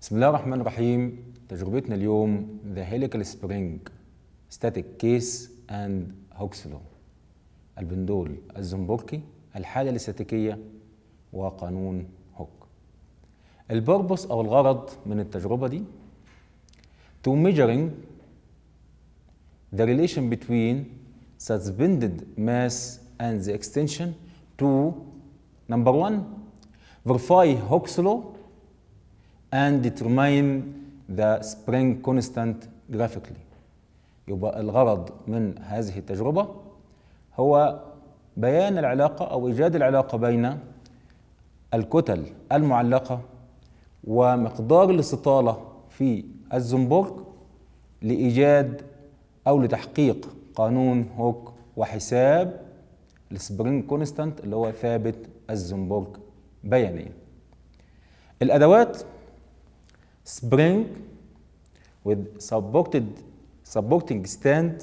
بسم الله الرحمن الرحيم. تجربتنا اليوم The Helical Spring Static Case and Hooke's Law، البندول الزنبركي، الحالة الاستاتيكية، وقانون هوك. البربس أو الغرض من التجربة دي to measuring the relation between suspended mass and the extension to number one verify Hooke's Law and determine the spring constant graphically. يبقى الغرض من هذه التجربة هو بيان العلاقة أو إيجاد العلاقة بين الكتل المعلقة ومقدار الاستطالة في الزنبرك لإيجاد أو لتحقيق قانون هوك وحساب السبرينج كونستانت اللي هو ثابت الزنبرك بيانيا. الأدوات spring with supporting stand,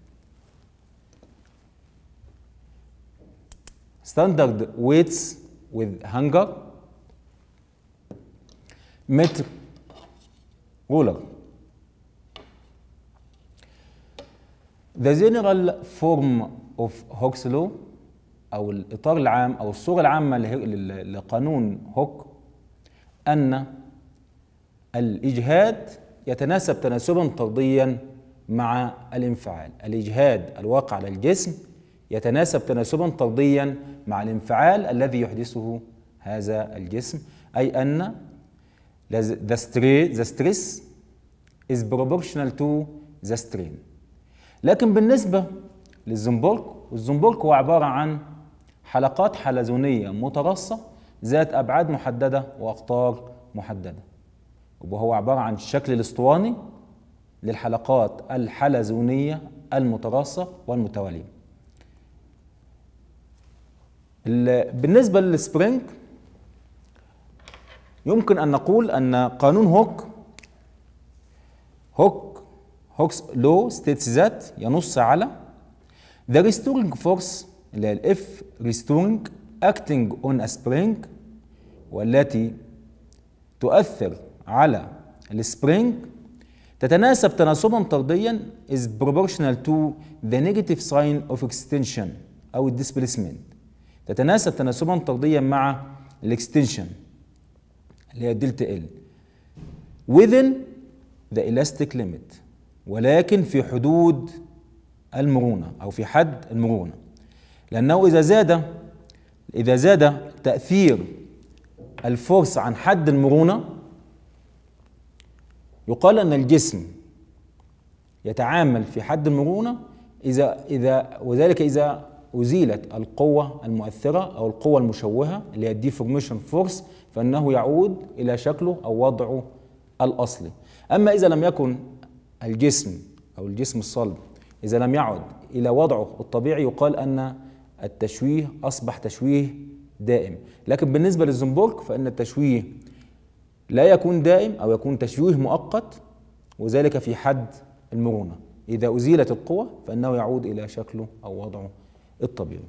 standard weights with hanger, metric ruler. The general form of Hooke's Law أو الإطار العام أو الصورة العامة لقانون هوك أن الإجهاد يتناسب تناسبا طرديا مع الانفعال. الإجهاد الواقع على الجسم يتناسب تناسبا طرديا مع الانفعال الذي يحدثه هذا الجسم، أي أن the stress is proportional to the strain. لكن بالنسبة للزنبرك، والزنبرك هو عبارة عن حلقات حلزونية مترصة ذات أبعاد محددة وأقطار محددة، وهو عبارة عن الشكل الاسطواني للحلقات الحلزونية المتراصة والمتوالية. بالنسبة للسبرينج يمكن أن نقول أن قانون هوك's law states that ينص على the restoring force اللي هي الاف restoring acting on a spring، والتي تؤثر على السبرينج تتناسب تناسبا طرديا is proportional to the negative sign of extension أو displacement. تتناسب تناسبا طرديا مع الاكستنشن اللي هي دلتا ال within the elastic limit، ولكن في حدود المرونة أو في حد المرونة، لأنه إذا زاد تأثير الفورس عن حد المرونة يقال أن الجسم يتعامل في حد المرونة وذلك إذا أزيلت القوة المؤثرة أو القوة المشوهة اللي هي الديفورميشن فورس، فإنه يعود إلى شكله أو وضعه الأصلي. أما إذا لم يكن الجسم أو الجسم الصلب إذا لم يعد إلى وضعه الطبيعي يقال أن التشويه أصبح تشويه دائم. لكن بالنسبة للزنبرك فإن التشويه لا يكون دائم أو يكون تشويه مؤقت، وذلك في حد المرونة. إذا أزيلت القوة فإنه يعود إلى شكله أو وضعه الطبيعي.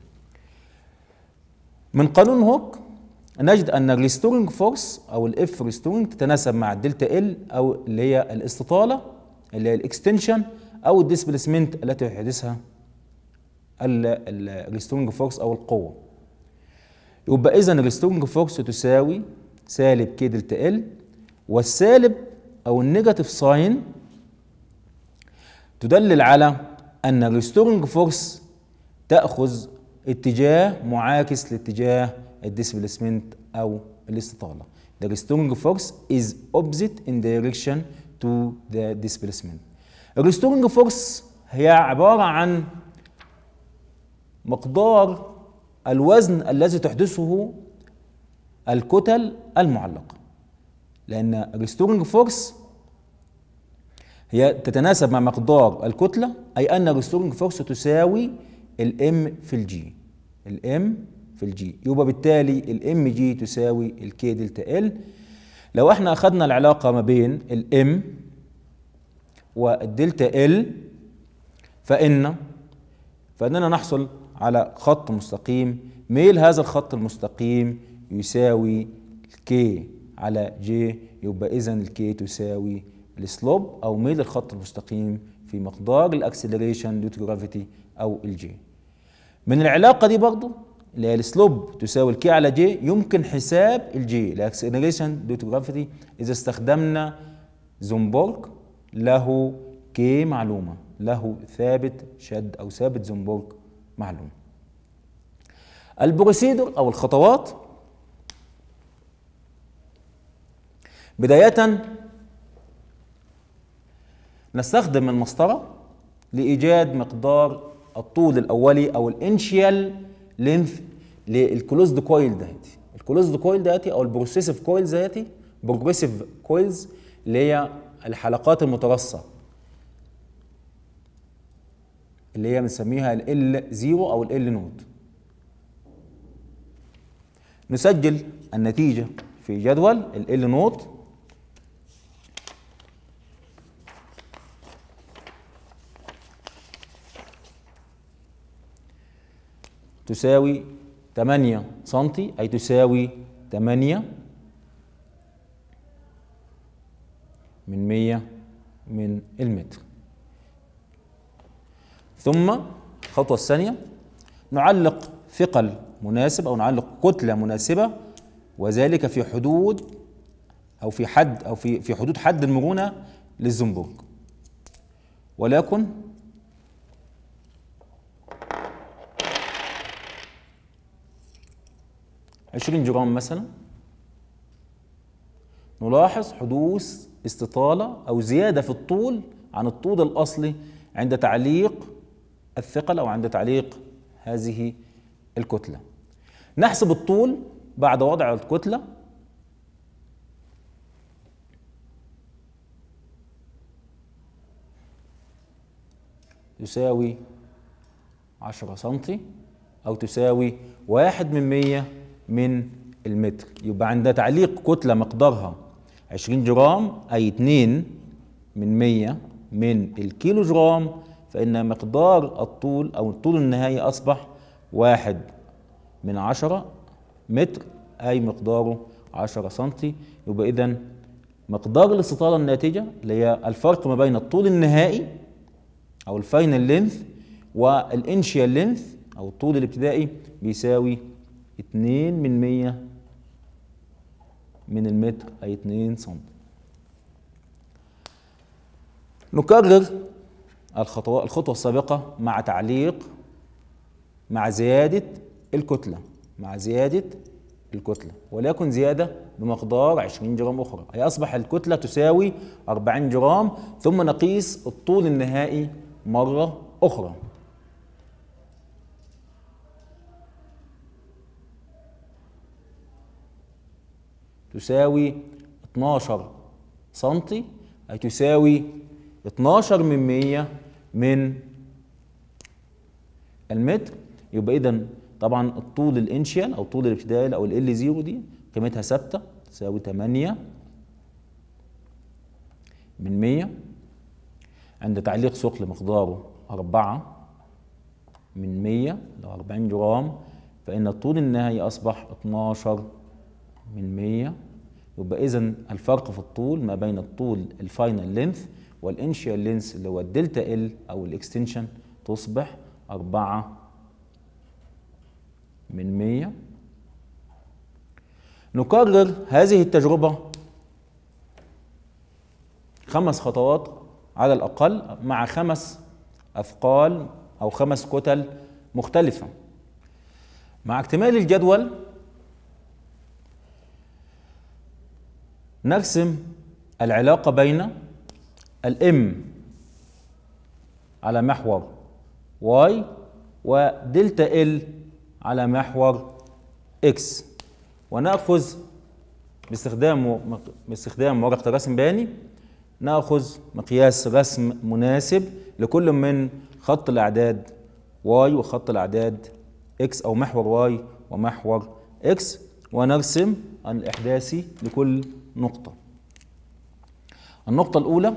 من قانون هوك نجد أن الريستورنج فورس أو الإف ريستورنج تتناسب مع الدلتا ال أو اللي هي الاستطالة اللي هي الاكستنشن أو الديسبليسمنت التي يحدثها الريستورنج فورس أو القوة. يبقى إذن الريستورنج فورس تساوي سالب كي دلتا ال، والسالب أو النيجاتيف ساين تدلل على أن الريستورنج فورس تأخذ اتجاه معاكس لاتجاه الديسبليسمنت أو الاستطالة. The restoring force is opposite in direction to the displacement. الريستورنج فورس هي عبارة عن مقدار الوزن الذي تحدثه الكتل المعلقة، لأن الريستورنج فورس هي تتناسب مع مقدار الكتلة، أي أن الريستورنج فورس تساوي الام في الجي. الام في الجي يبقى بالتالي الام جي تساوي الكي دلتا ال. لو احنا أخذنا العلاقة ما بين الام والدلتا ال فإننا نحصل على خط مستقيم، ميل هذا الخط المستقيم يساوي كي على ج، يبقى إذا الكي تساوي السلوب أو ميل الخط المستقيم في مقدار الأكسلريشن ديو تو جرافيتي أو الجي. من العلاقة دي برضو اللي هي السلوب تساوي الكي على جي، يمكن حساب الجي الأكسلريشن ديو تو جرافيتي إذا استخدمنا زومبورغ له كي معلومة، له ثابت شد أو ثابت زومبورغ معلوم. البروسيدور أو الخطوات: بداية نستخدم المسطرة لإيجاد مقدار الطول الأولي أو الانشيال لينث للكلوزد كويل دهيتي. الكلوزد كويل دهيتي أو البروسيسيف كويلز دهيتي، بروجريسيف كويلز اللي هي الحلقات المترصة اللي هي بنسميها ال L0 أو ال L نود. نسجل النتيجة في جدول ال L نود تساوي 8 سنتي، أي تساوي 8 من 100 من المتر. ثم الخطوة الثانية نعلق ثقل مناسب أو نعلق كتلة مناسبة، وذلك في حدود أو في حد أو في حدود حد المرونة للزنبرج، ولكن 20 جرام مثلا. نلاحظ حدوث استطالة أو زيادة في الطول عن الطول الأصلي عند تعليق الثقل أو عند تعليق هذه الكتلة. نحسب الطول بعد وضع الكتلة. تساوي 10 سنتي أو تساوي 1/100 من المتر. يبقى عند تعليق كتلة مقدارها 20 جرام أي 2/100 من الكيلو جرام، فإن مقدار الطول أو الطول النهائي أصبح 1/10 متر أي مقداره 10 سنتي. يبقى إذن مقدار الاستطالة الناتجة اللي هي الفرق ما بين الطول النهائي أو الفاينل لينث والانشيال لينث أو الطول الابتدائي بيساوي 2/100 من المتر أي 2 سنتي. نكرر الخطوة السابقة مع تعليق مع زيادة الكتلة وليكن زيادة بمقدار 20 جرام أخرى، أي أصبح الكتلة تساوي 40 جرام. ثم نقيس الطول النهائي مرة أخرى. تساوي 12 سنتي أي تساوي 12/100 من المتر. يبقى إذن طبعا الطول الانشيال أو الطول الابتدائي أو ال L0 دي قيمتها ثابتة تساوي 8/100 عند تعليق ثقل مقداره 4/100 لو 40 جرام، فإن الطول النهائي أصبح 12/100. يبقى إذن الفرق في الطول ما بين الطول الفاينل لينث والانشيال لينث اللي هو الدلتا ال أو الاكستنشن تصبح 4/100. نكرر هذه التجربة 5 خطوات على الأقل مع 5 أثقال أو 5 كتل مختلفة. مع اكتمال الجدول نرسم العلاقة بين الام على محور واي ودلتا ال على محور اكس، ونأخذ باستخدام ورقة رسم بياني نأخذ مقياس رسم مناسب لكل من خط الأعداد واي وخط الأعداد اكس أو محور واي ومحور اكس، ونرسم الإحداثي لكل نقطة. النقطة الأولى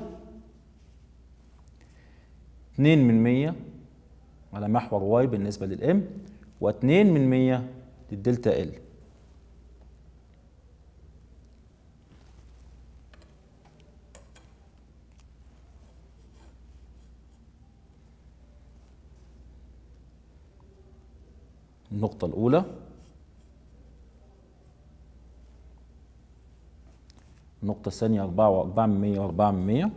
2/100 على محور واي بالنسبة للإم و2/100 للدلتا ال. النقطة الأولى، النقطة الثانية 4.4 و4 من 100.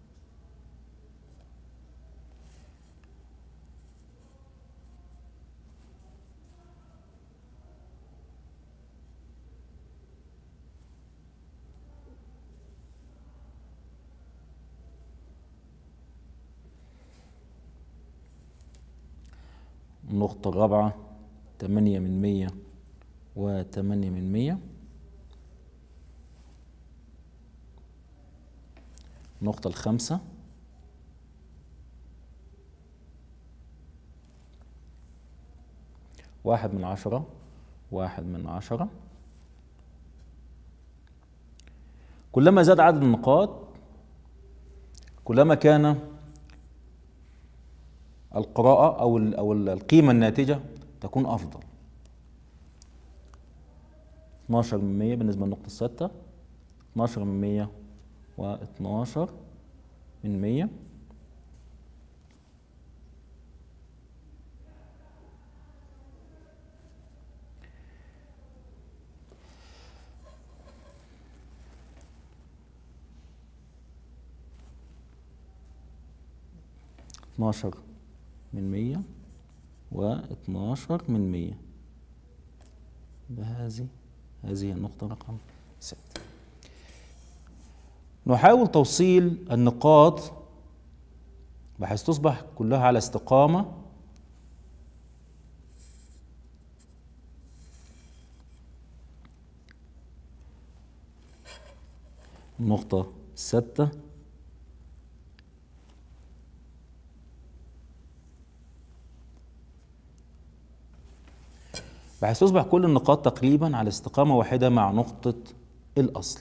النقطة الرابعة 8 من 100 و8 من 100. النقطة الخامسة 1 من 10 1 من 10. كلما زاد عدد النقاط كلما كان القراءة أو القيمة الناتجة تكون أفضل. 12 من 100 بالنسبة للنقطة السادسة، 12 من 100 و12 من 100. اتناشر من 100 و12 من 100. هذه النقطة رقم 6. نحاول توصيل النقاط بحيث تصبح كلها على استقامة النقطة السادسة بحيث تصبح كل النقاط تقريبا على استقامة واحدة مع نقطة الأصل.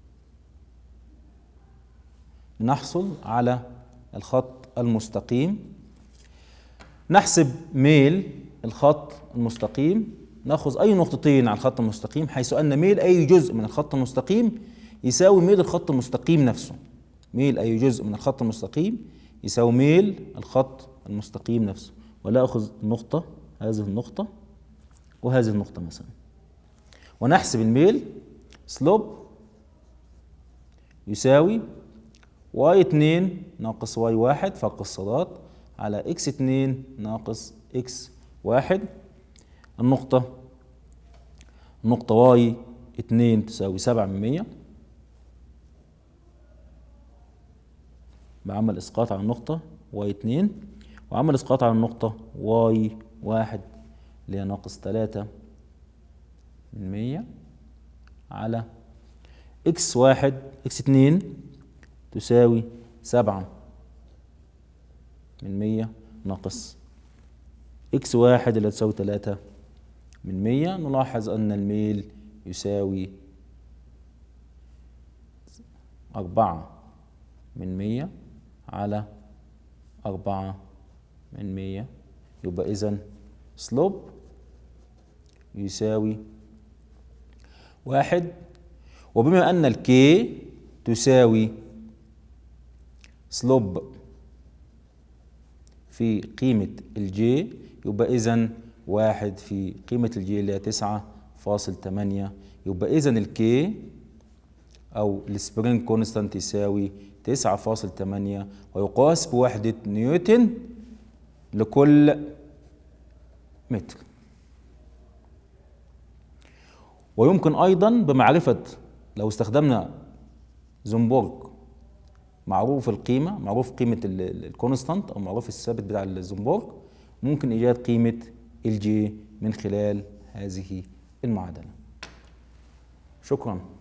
نحصل على الخط المستقيم. نحسب ميل الخط المستقيم، نأخذ أي نقطتين على الخط المستقيم حيث أن ميل أي جزء من الخط المستقيم يساوي ميل الخط المستقيم نفسه. ميل أي جزء من الخط المستقيم يساوي ميل الخط المستقيم نفسه. ولا أخذ نقطة، هذه النقطة وهذه النقطة مثلا، ونحسب الميل سلوب يساوي y2 ناقص y1 فرق الصادات على x2 ناقص x1. النقطة y2 تساوي 7 من 100. بعمل إسقاط على النقطة y2 وعمل إسقاط على النقطة y1 اللي هي ناقص 3 من 100 على x1 x2 تساوي 7 من 100 ناقص x1 اللي تساوي 3 من 100. نلاحظ أن الميل يساوي 4 من 100 على 4 من 100. يبقى إذن سلوب يساوي 1. وبما أن الكي تساوي سلوب في قيمة الجي، يبقى إذن 1 في قيمة الجي اللي هي 9.8. يبقى إذن الكي أو السبرينج كونستانت يساوي 9.8 ويقاس بوحدة نيوتن لكل متر. ويمكن أيضا بمعرفة لو استخدمنا زنبرج معروف القيمة، معروف قيمة الكونستانت أو معروف الثابت بتاع الزنبرج، ممكن إيجاد قيمة الجي من خلال هذه المعادلة. شكرا.